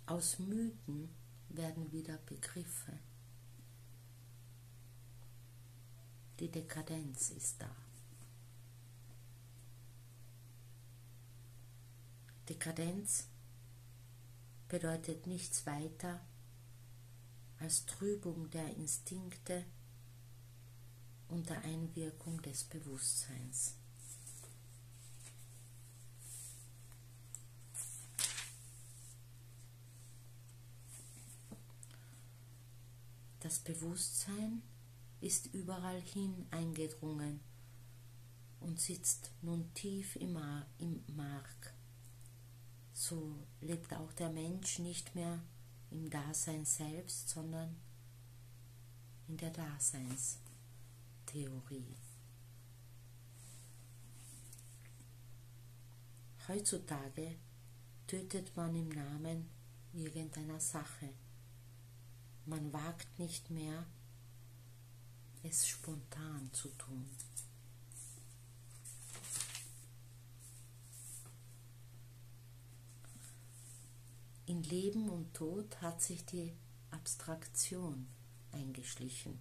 Aus Mythen werden wieder Begriffe. Die Dekadenz ist da. Dekadenz bedeutet nichts weiter als Trübung der Instinkte unter Einwirkung des Bewusstseins. Das Bewusstsein ist überall hin eingedrungen und sitzt nun tief im Mark. So lebt auch der Mensch nicht mehr im Dasein selbst, sondern in der Daseinstheorie. Heutzutage tötet man im Namen irgendeiner Sache. Man wagt nicht mehr, es spontan zu tun. In Leben und Tod hat sich die Abstraktion eingeschlichen.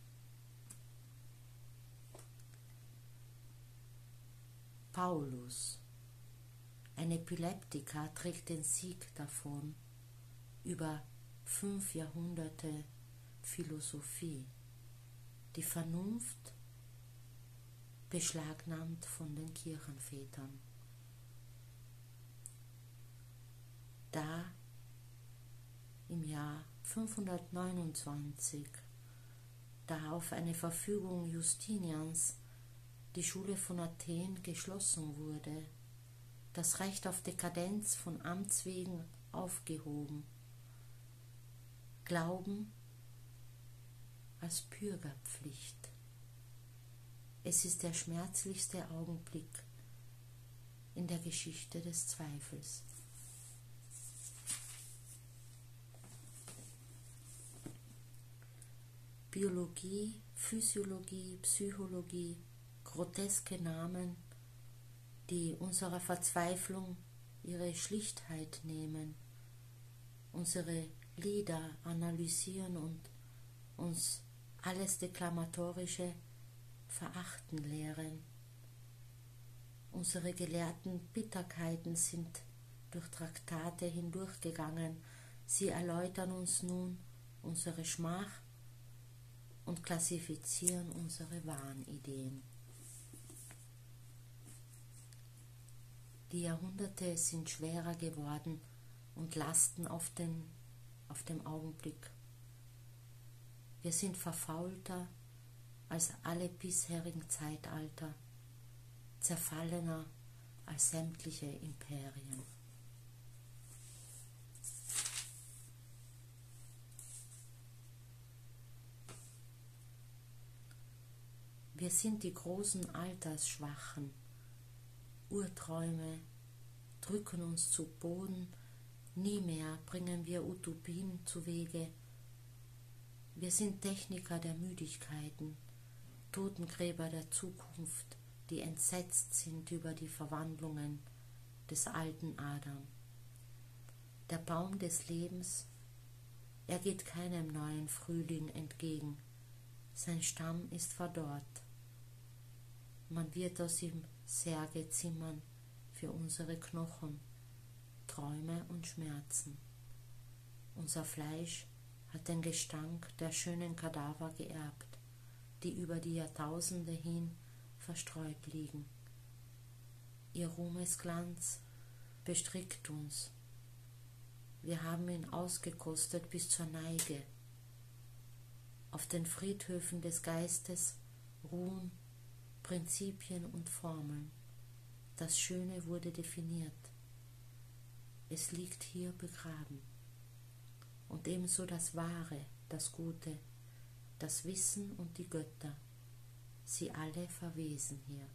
Paulus, ein Epileptiker, trägt den Sieg davon über 5 Jahrhunderte Philosophie, die Vernunft beschlagnahmt von den Kirchenvätern. Da im Jahr 529, da auf eine Verfügung Justinians die Schule von Athen geschlossen wurde, das Recht auf Dekadenz von Amts wegen aufgehoben, Glauben als Bürgerpflicht. Es ist der schmerzlichste Augenblick in der Geschichte des Zweifels. Biologie, Physiologie, Psychologie, groteske Namen, die unserer Verzweiflung ihre Schlichtheit nehmen, unsere Lieder analysieren und uns alles Deklamatorische verachten lehren. Unsere gelehrten Bitterkeiten sind durch Traktate hindurchgegangen. Sie erläutern uns nun unsere Schmach und klassifizieren unsere Wahnideen. Die Jahrhunderte sind schwerer geworden und lasten auf dem Augenblick. Wir sind verfaulter als alle bisherigen Zeitalter, zerfallener als sämtliche Imperien. Wir sind die großen Altersschwachen. Urträume drücken uns zu Boden. Nie mehr bringen wir Utopien zuwege. Wir sind Techniker der Müdigkeiten, Totengräber der Zukunft, die entsetzt sind über die Verwandlungen des alten Adam. Der Baum des Lebens, er geht keinem neuen Frühling entgegen. Sein Stamm ist verdorrt. Man wird aus ihm Särge zimmern für unsere Knochen, Träume und Schmerzen. Unser Fleisch hat den Gestank der schönen Kadaver geerbt, die über die Jahrtausende hin verstreut liegen. Ihr Ruhmesglanz bestrickt uns. Wir haben ihn ausgekostet bis zur Neige. Auf den Friedhöfen des Geistes ruhen Prinzipien und Formeln. Das Schöne wurde definiert. Es liegt hier begraben. Und ebenso das Wahre, das Gute, das Wissen und die Götter. Sie alle verwesen hier.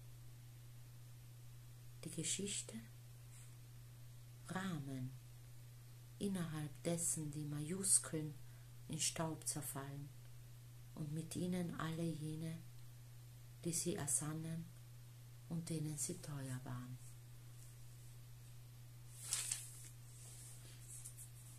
Die Geschichte? Rahmen, innerhalb dessen die Majuskeln in Staub zerfallen und mit ihnen alle jene, die sie ersannen und denen sie teuer waren.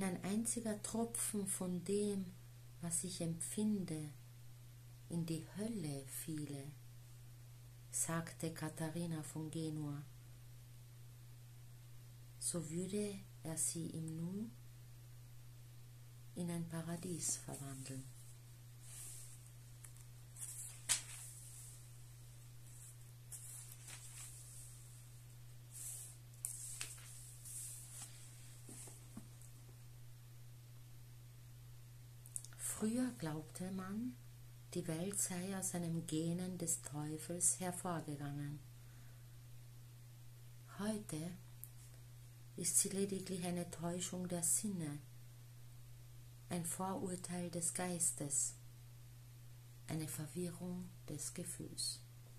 wenn ein einziger Tropfen von dem, was ich empfinde, in die Hölle fiele, sagte Katharina von Genua, so würde er sie im Nu in ein Paradies verwandeln. Früher glaubte man, die Welt sei aus einem Genen des Teufels hervorgegangen. Heute ist sie lediglich eine Täuschung der Sinne, ein Vorurteil des Geistes, eine Verwirrung des Gefühls.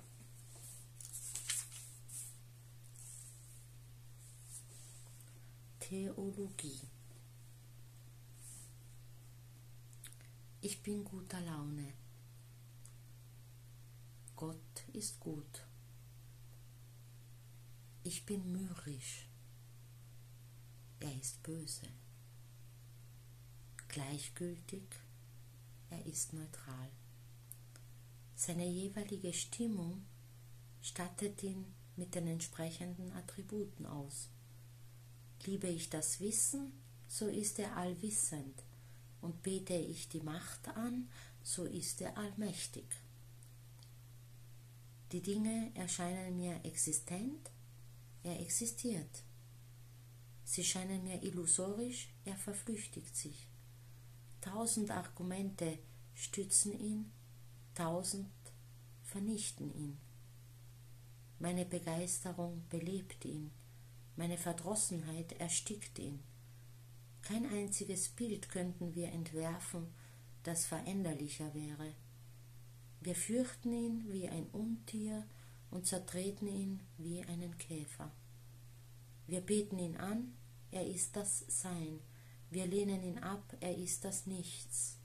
Theologie. Ich bin guter Laune. Gott ist gut. Ich bin mürrisch. Er ist böse. Gleichgültig. Er ist neutral. Seine jeweilige Stimmung stattet ihn mit den entsprechenden Attributen aus. Liebe ich das Wissen, so ist er allwissend, und bete ich die Macht an, so ist er allmächtig. Die Dinge erscheinen mir existent, er existiert. Sie scheinen mir illusorisch, er verflüchtigt sich. 1000 Argumente stützen ihn, 1000 vernichten ihn. Meine Begeisterung belebt ihn, meine Verdrossenheit erstickt ihn. Kein einziges Bild könnten wir entwerfen, das veränderlicher wäre. Wir fürchten ihn wie ein Untier und zertreten ihn wie einen Käfer. Wir beten ihn an, er ist das Sein. Wir lehnen ihn ab, er ist das Nichts.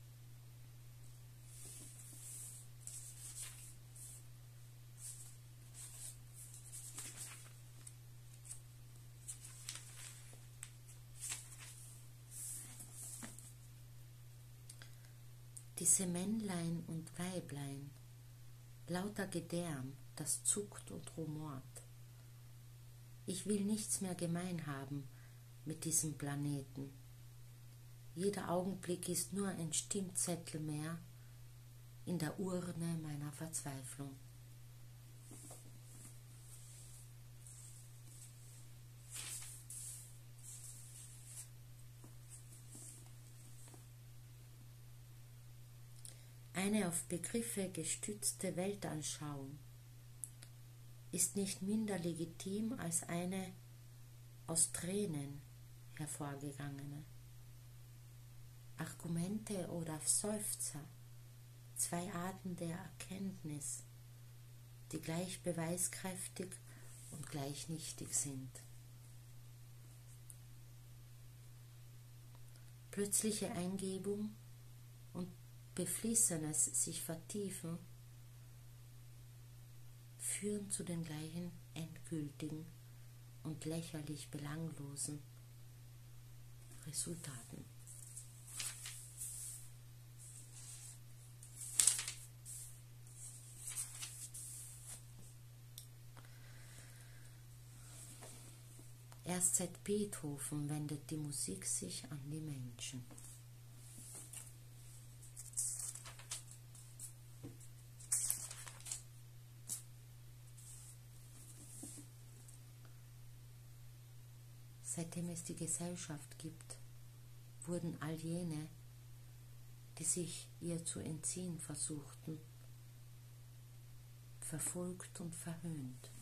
Diese Männlein und Weiblein, lauter Gedärm, das zuckt und rumort. Ich will nichts mehr gemein haben mit diesem Planeten. Jeder Augenblick ist nur ein Stimmzettel mehr in der Urne meiner Verzweiflung. Eine auf Begriffe gestützte Weltanschauung ist nicht minder legitim als eine aus Tränen hervorgegangene. Argumente oder Seufzer, zwei Arten der Erkenntnis, die gleich beweiskräftig und gleich nichtig sind. Plötzliche Eingebung und beflissenes sich vertiefen führen zu den gleichen endgültigen und lächerlich belanglosen Resultaten. Erst seit Beethoven wendet die Musik sich an die Menschen. Seitdem es die Gesellschaft gibt, wurden all jene, die sich ihr zu entziehen versuchten, verfolgt und verhöhnt.